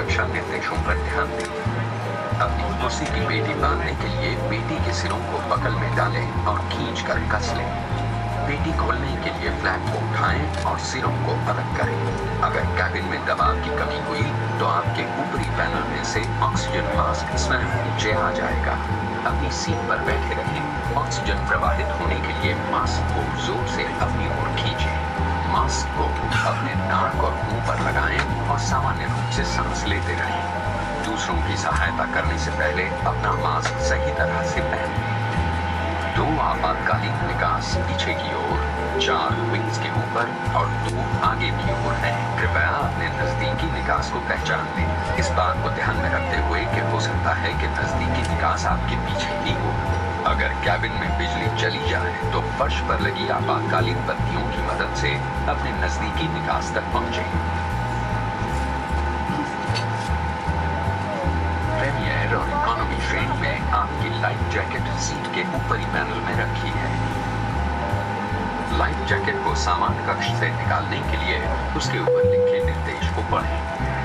सुरक्षा निर्देशों पर ध्यान दें। अपनी कुर्सी की पेटी बांधने के लिए पेटी के सिरों को बगल में डालें और खींचकर कस लें। पेटी खोलने के लिए फ्लैप को उठाएं और सिरों को अलग करें। अगर कैबिन में दबाव की कमी हुई तो आपके ऊपरी पैनल में से ऑक्सीजन मास्क स्वयं नीचे आ जाएगा। अपनी सीट पर बैठे रहें। ऑक्सीजन प्रवाहित होने के लिए मास्क को जोर से अपनी ओर खींचें। मास्क को अपने नाक और मुंह पर लगाएं और सामान्य रूप से सांस लेते रहें। दूसरों की सहायता करने से पहले अपना मास्क सही तरह से पहनें। 2 आपातकालीन निकास पीछे की ओर, 4 विंग्स के ऊपर और 2 आगे की ओर हैं। कृपया अपने नजदीकी निकास को पहचान लें। इस बात को ध्यान में रखते हुए कि हो सकता है कि नजदीकी निकास आपके पीछे ही हो। अगर कैबिन में बिजली चली जाए तो फर्श पर लगी आपातकालीन बत्तियों की मदद से अपने नजदीकी निकास तक पहुंचें। प्रीमियर और इकोनॉमी श्रेणी में आपकी लाइफ जैकेट सीट के ऊपरी पैनल में रखी है। लाइफ जैकेट को सामान कक्ष से निकालने के लिए उसके ऊपर लिखे निर्देश को पढ़ें।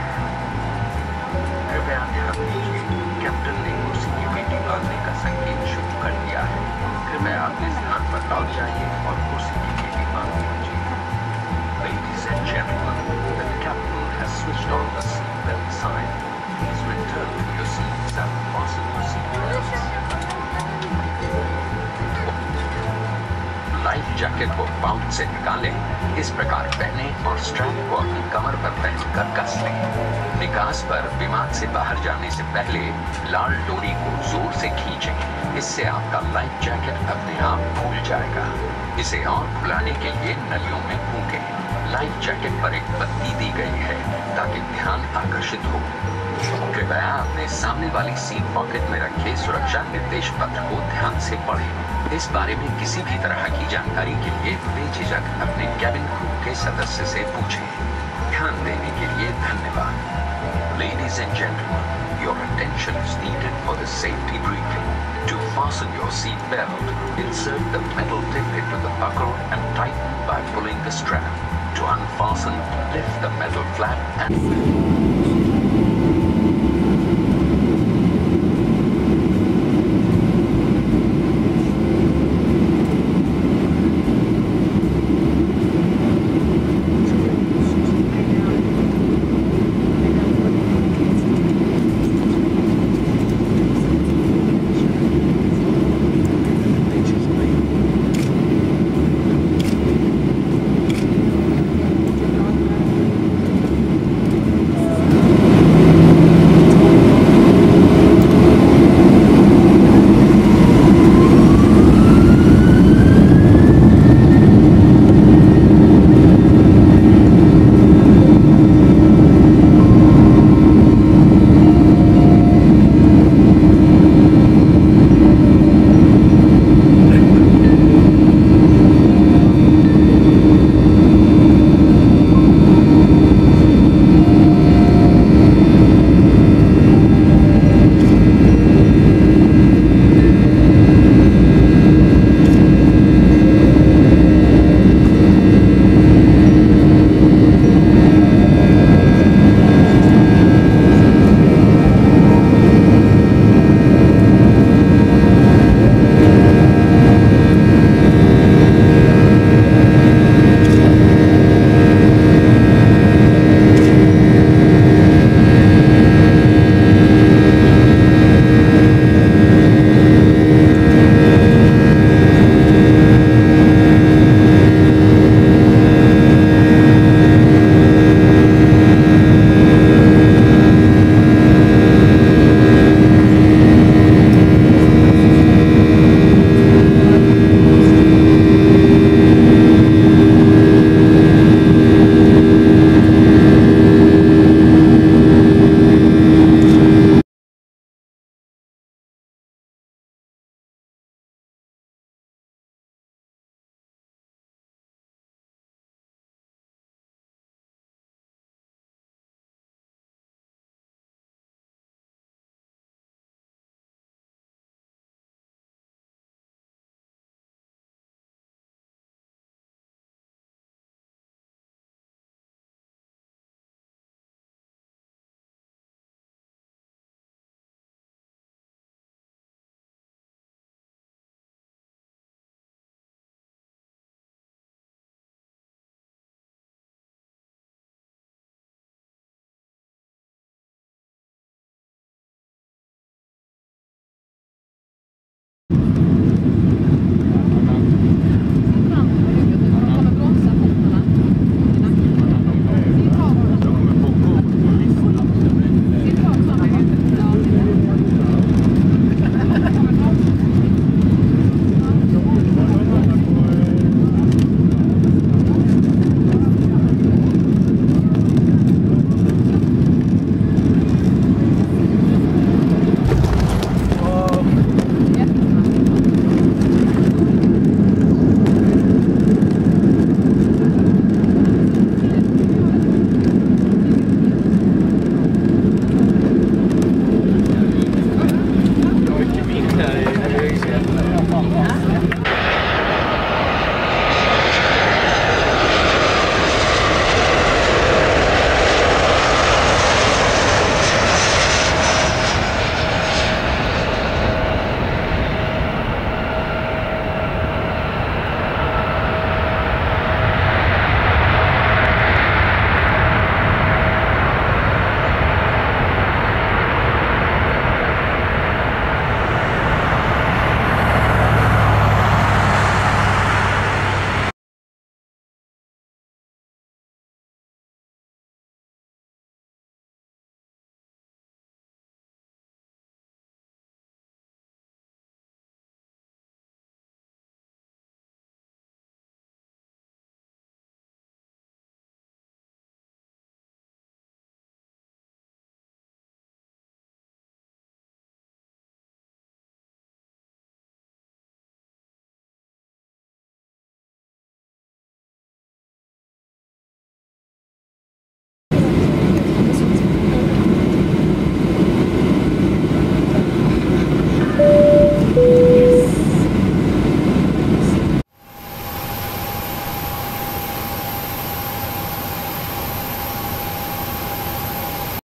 कृपया ध्यान दीजिए, कैप्टन ने कुर्सी की पेटी बांधने का संकेत शुरू कर दिया है। कृपया अपने स्थान पर लौट जाइए और कुर्सी की पेटी बांध लीजिए। Ladies and gentlemen, the captain has switched on the seatbelt sign. Please return to your seats and fasten your seatbelts. Life jacket को बाउंड से निकालें। इस प्रकार पहने और स्ट्रैप को अपनी कमर पर पहनकर कस लें। निकास पर विमान से बाहर जाने से पहले लाल डोरी को जोर से खींचें। इससे आपका लाइफ जैकेट अपने आप खुल जाएगा। इसे और खुलाने के लिए नलियों में फूंकें। लाइफ जैकेट पर एक बत्ती दी गई है ताकि ध्यान आकर्षित हो। कृपया अपने सामने वाली सीट पॉकेट में रखे सुरक्षा निर्देश पत्र को ध्यान से पढ़ें। इस बारे में किसी भी तरह की जानकारी के लिए बेझिझक अपने कैबिन क्रू के सदस्य से पूछें। ध्यान देने के लिए धन्यवाद। Ladies and gentlemen, your attention is needed for the safety briefing. To fasten your seat belt, insert the metal tip into the buckle and tighten by pulling the strap. To unfasten, lift the metal flap and